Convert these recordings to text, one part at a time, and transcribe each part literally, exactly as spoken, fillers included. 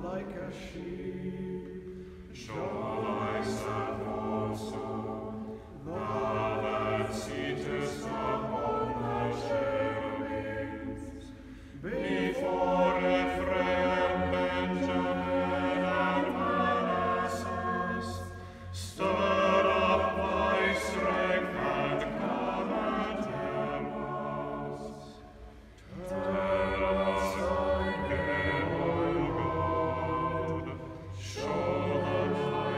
like a sheep. Show thyself also, thou that sittest upon the cherubims, before Ephraim, Benjamin, and Manasseh. Stir up thy strength and come and help us. Tell us again, O God, show the light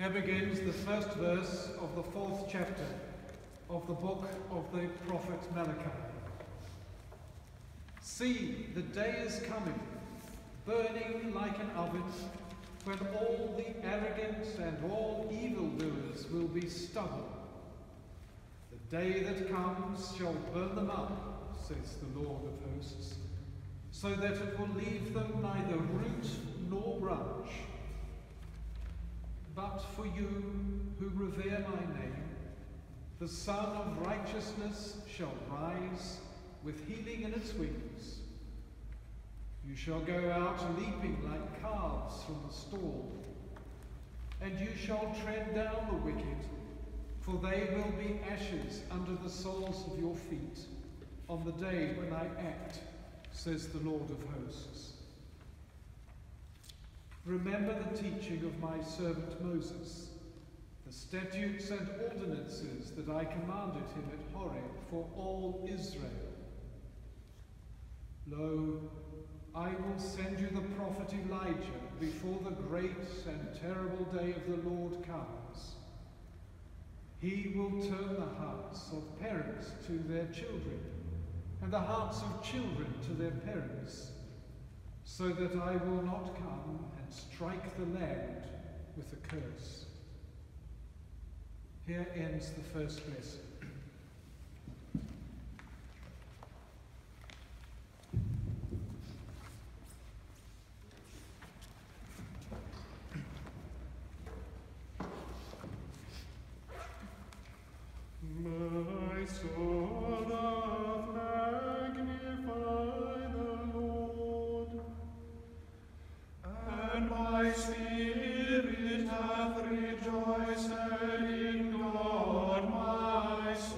Here begins the first verse of the fourth chapter of the book of the prophet Malachi. See, the day is coming, burning like an oven, when all the arrogant and all evildoers will be stubble. The day that comes shall burn them up, says the Lord of hosts, so that it will leave them neither root nor branch. But for you who revere my name, the Sun of Righteousness shall rise with healing in its wings. You shall go out leaping like calves from the stall, and you shall tread down the wicked, for they will be ashes under the soles of your feet on the day when I act, says the Lord of hosts. Remember the teaching of my servant Moses, the statutes and ordinances that I commanded him at Horeb for all Israel. Lo, I will send you the prophet Elijah before the great and terrible day of the Lord comes. He will turn the hearts of parents to their children, and the hearts of children to their parents, so that I will not come and strike the land with a curse. Here ends the first lesson. My soul doth magnify the Lord, and my spirit hath rejoiced in God my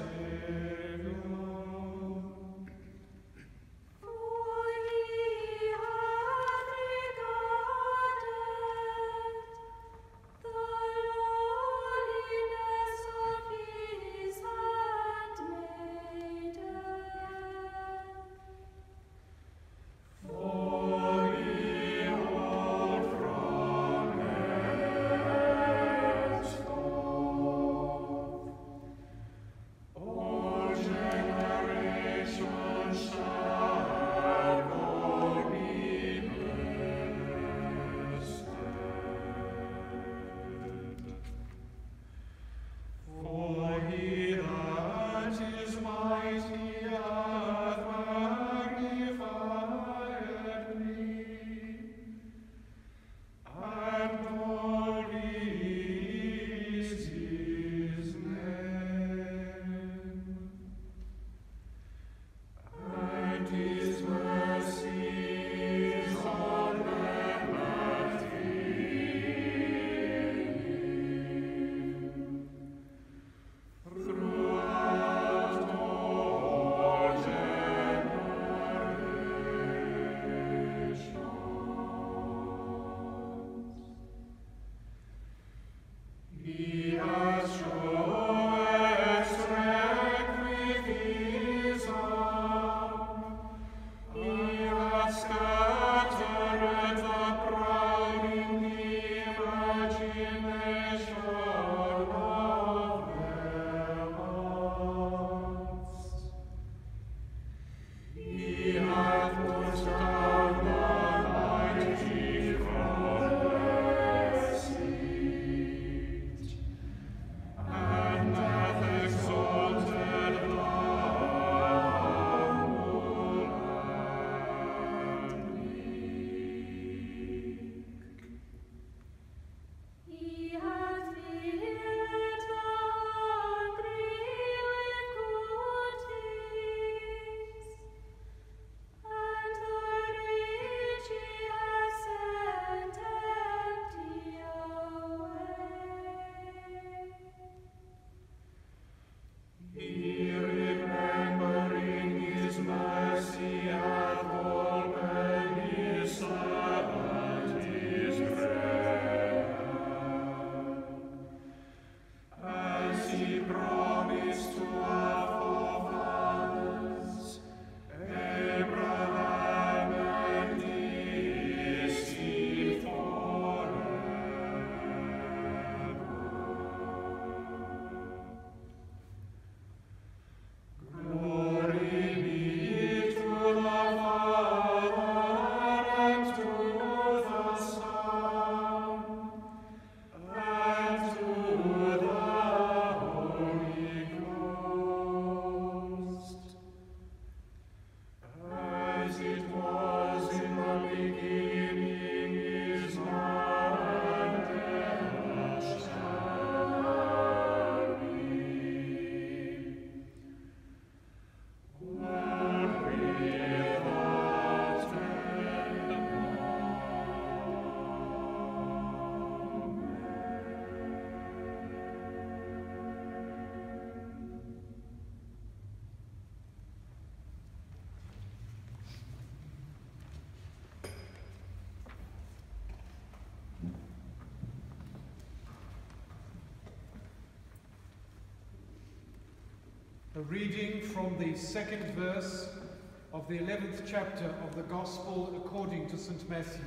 A reading from the second verse of the eleventh chapter of the Gospel according to Saint Matthew.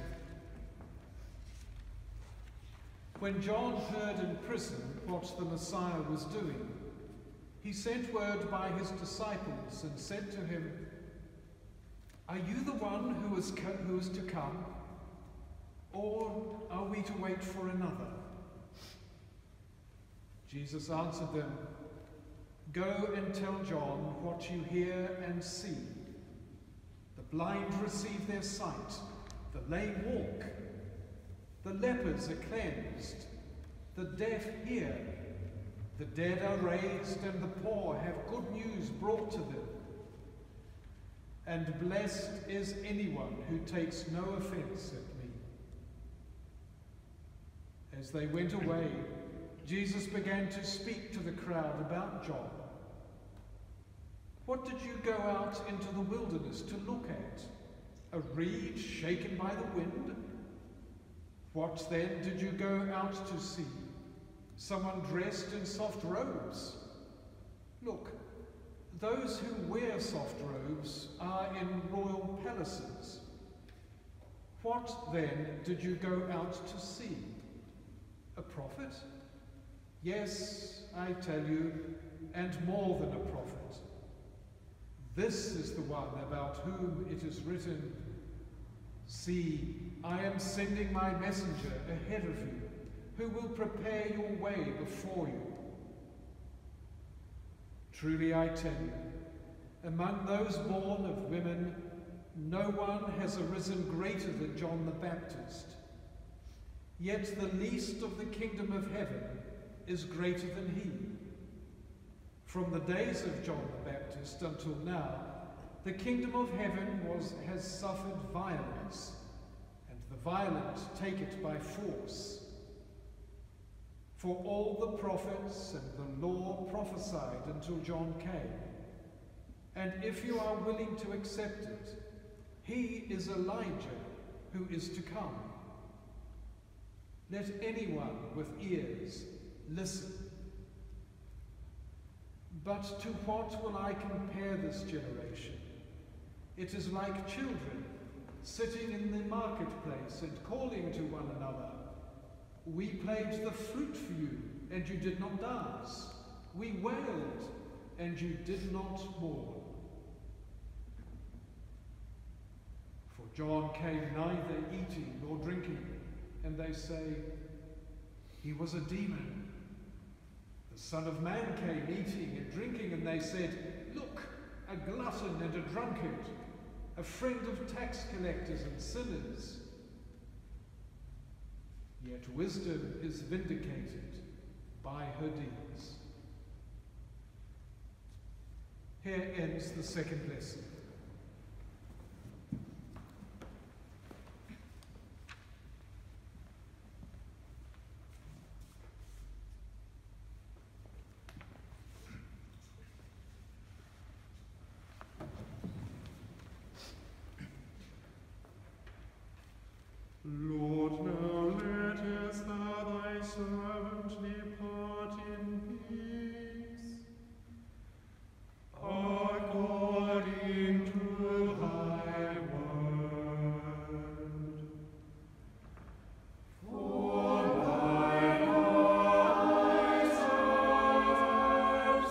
When John heard in prison what the Messiah was doing, he sent word by his disciples and said to him, "Are you the one who is, co- who is to come, or are we to wait for another?" Jesus answered them, "Go and tell John what you hear and see. The blind receive their sight, the lame walk, the lepers are cleansed, the deaf hear, the dead are raised, and the poor have good news brought to them. And blessed is anyone who takes no offense at me." As they went away, Jesus began to speak to the crowd about John. "What did you go out into the wilderness to look at? A reed shaken by the wind? What then did you go out to see? Someone dressed in soft robes? Look, those who wear soft robes are in royal palaces. What then did you go out to see? A prophet? Yes, I tell you, and more than a prophet. This is the one about whom it is written, 'See, I am sending my messenger ahead of you, who will prepare your way before you.' Truly I tell you, among those born of women, no one has arisen greater than John the Baptist. Yet the least of the kingdom of heaven is greater than he. From the days of John the Baptist until now, the kingdom of heaven was, has suffered violence, and the violent take it by force. For all the prophets and the law prophesied until John came. And if you are willing to accept it, he is Elijah who is to come. Let anyone with ears listen. But to what will I compare this generation? It is like children sitting in the marketplace and calling to one another. We played the flute for you, and you did not dance. We wailed, and you did not mourn. For John came neither eating nor drinking, and they say, 'He was a demon.' The Son of Man came eating and drinking, and they said, 'Look, a glutton and a drunkard, a friend of tax collectors and sinners.' Yet wisdom is vindicated by her deeds." Here ends the second lesson. Lord, now lettest thou thy servant depart in peace, according to thy word. For thine eyes have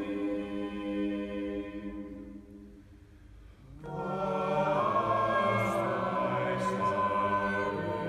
seen, but thy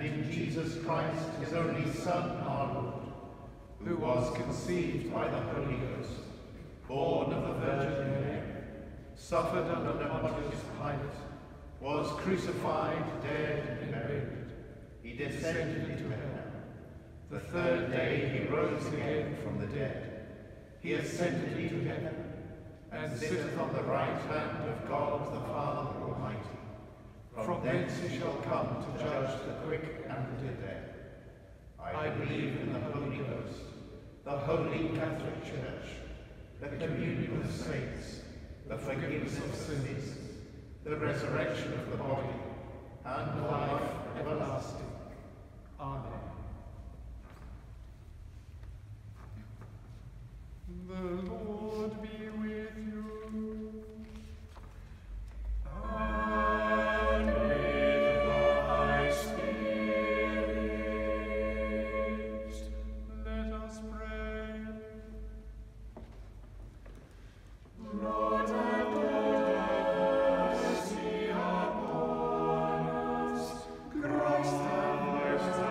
and in Jesus Christ, his only Son, our Lord, who was conceived by the Holy Ghost, born of the Virgin Mary, suffered under Pontius Pilate, was crucified, dead, and buried. He descended into hell. The third day he rose again from the dead. He ascended into heaven, and sitteth on the right hand of God the Father Almighty. From thence he shall come to judge the quick and the dead. I believe in the Holy Ghost, the Holy Catholic Church, the communion of saints, the forgiveness of sins, the resurrection of the body, and life everlasting. Amen. The Lord be with you. And with thy spirit. Let us pray. Lord, have mercy upon us. Christ, have mercy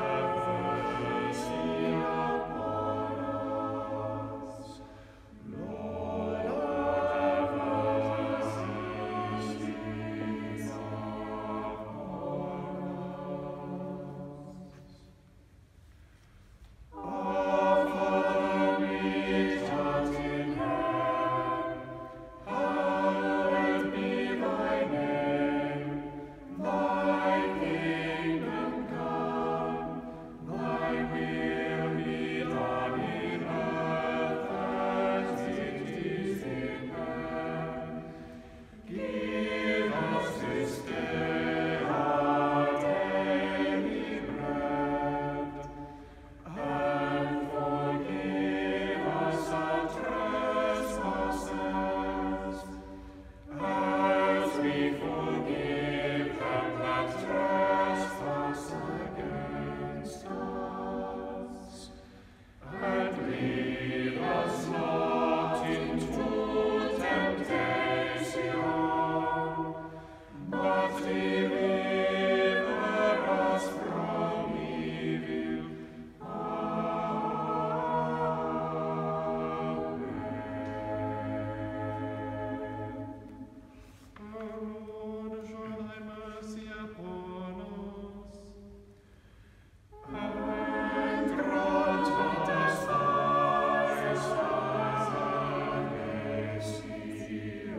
upon us. Lord, have mercy upon us. Our Father, which art in heaven, hallowed be thy name. Thy kingdom come, thy will be done in earth as it is in heaven. Give us this day our daily bread, and forgive us our trespasses, as we forgive them that trespass against us. And lead us not into temptation, but deliver us from evil. Amen. O Lord, show thy mercy upon us, and grant us thy salvation.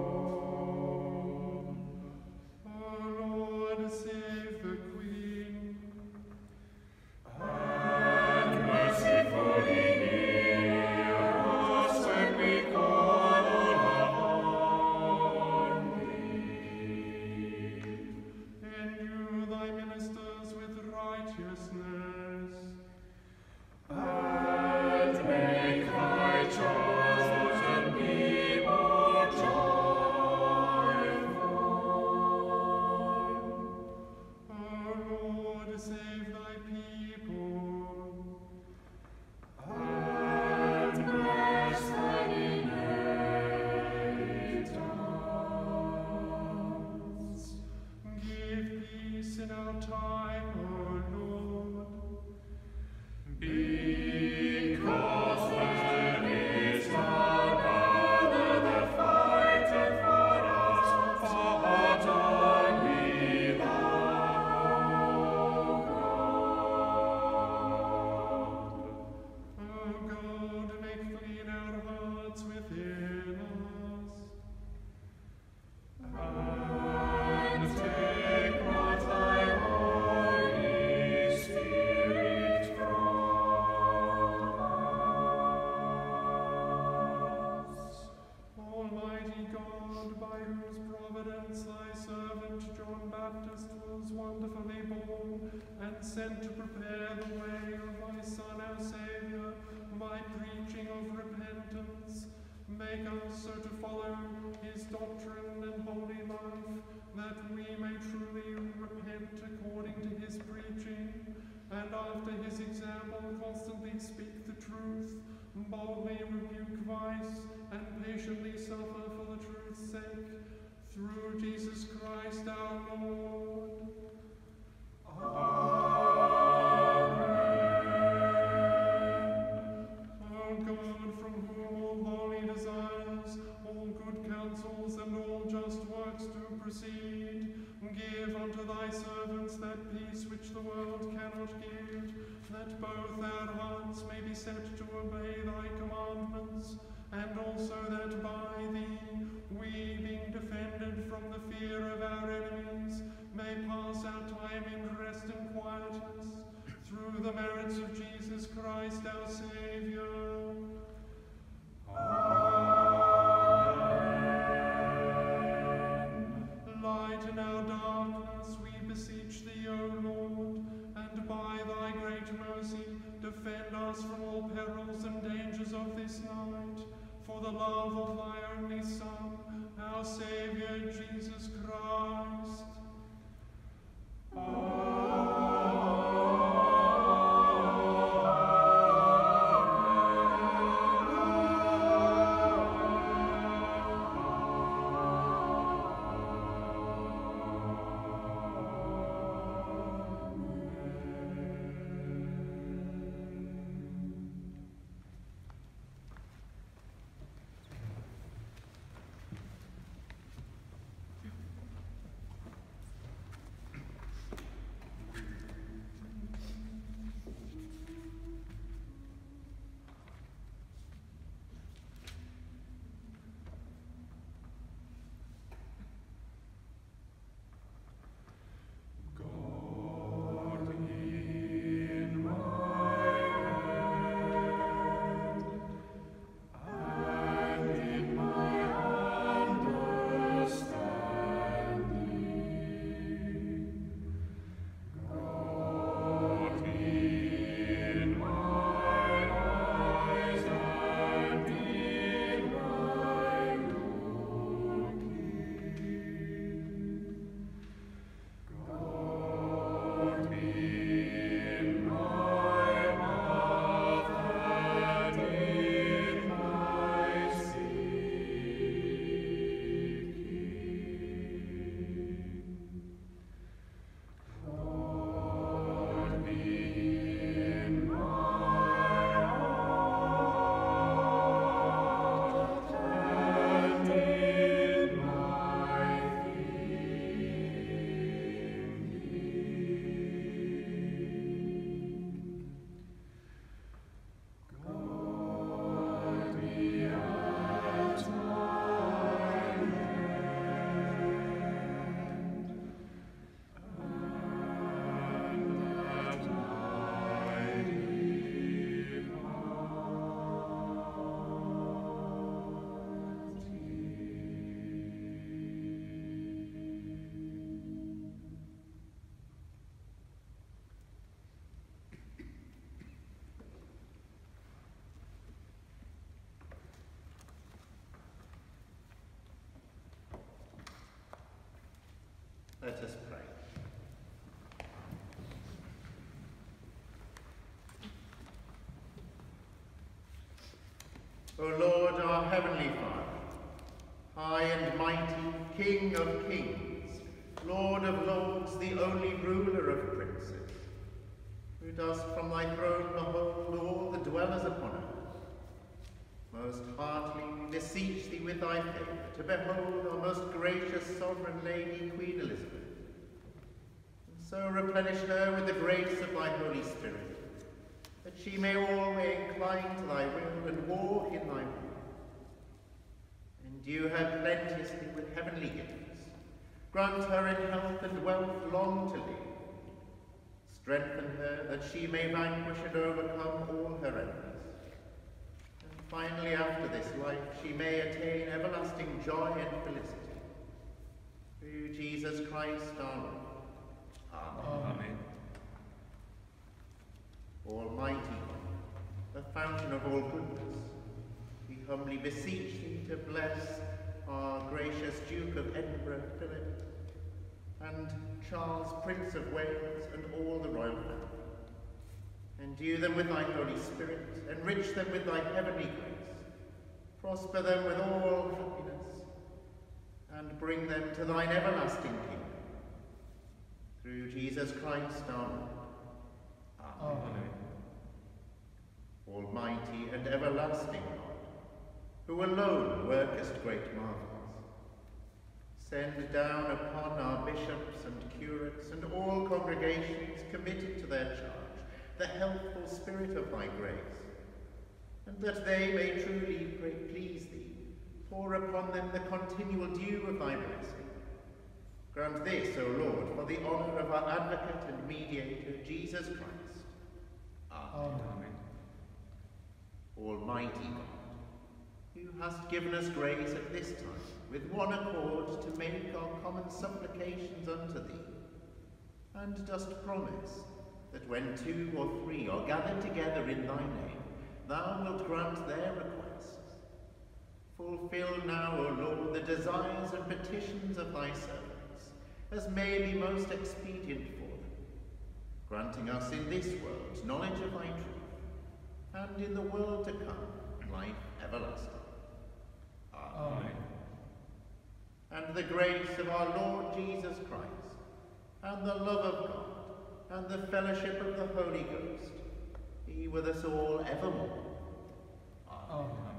O Lord, save the Queen, and mercifully hear us when we call upon thee. Endue thy ministers with righteousness, and make thy chosen people joyful. O Lord, save thy people, and bless thine inheritance. Give peace in our time, O Lord, because there is none other that fighteth for us, but only thou, O God. O God, make clean our hearts within us, and take not thy Holy Spirit from us. Almighty God, by whose providence thy servant John Baptist was wonderfully born and sent to prepare the way of thy Son, our Saviour, by preaching of repentance, make us so to follow his doctrine and holy life, that we may truly repent according to his preaching, and after his example constantly speak the truth, boldly rebuke vice, and patiently suffer for the truth's sake, through Jesus Christ our Lord. Amen. which the world cannot give, that both our hearts may be set to obey thy commandments, and also that by thee, we, being defended from the fear of our enemies, may pass our time in rest and quietness, through the merits of Jesus Christ our Saviour. Amen. Lighten our darkness, we beseech thee, O Lord, and by thy great mercy defend us from all perils and dangers of this night, for the love of thy only Son, our Saviour, Jesus Christ. Let us pray. O Lord, our heavenly Father, high and mighty, King of kings, Lord of lords, the only ruler of princes, who dost from thy throne behold all the dwellers upon earth, most heartily we beseech thee with thy favour to behold our most gracious sovereign Lady, Queen Elizabeth, and so replenish her with the grace of thy Holy Spirit, that she may always incline to thy will and walk in thy way. Endue her plenteously with heavenly gifts, grant her in health and wealth long to live, strengthen her that she may vanquish and overcome all her enemies. Finally, after this life, she may attain everlasting joy and felicity. Through Jesus Christ our Lord. Amen. Amen. Almighty God, the fountain of all goodness, we humbly beseech thee to bless our gracious Duke of Edinburgh, Philip, and Charles, Prince of Wales, and all the royal family. Endue them with thy Holy Spirit, enrich them with thy heavenly grace, prosper them with all happiness, and bring them to thine everlasting kingdom. Through Jesus Christ our Lord. Amen. Amen. Almighty and everlasting God, who alone workest great marvels, Send down upon our bishops and curates and all congregations committed to their charge the healthful spirit of thy grace, and that they may truly please thee, pour upon them the continual dew of thy blessing. Grant this, O Lord, for the honour of our advocate and mediator, Jesus Christ. Amen. Amen. Almighty God, who hast given us grace at this time, with one accord to make our common supplications unto thee, and dost promise that when two or three are gathered together in thy name, thou wilt grant their requests. Fulfill now, O Lord, the desires and petitions of thy servants, as may be most expedient for them, granting us in this world knowledge of thy truth, and in the world to come life everlasting. Amen. Amen. And the grace of our Lord Jesus Christ, and the love of God, and the fellowship of the Holy Ghost, be with us all evermore. Amen. Amen.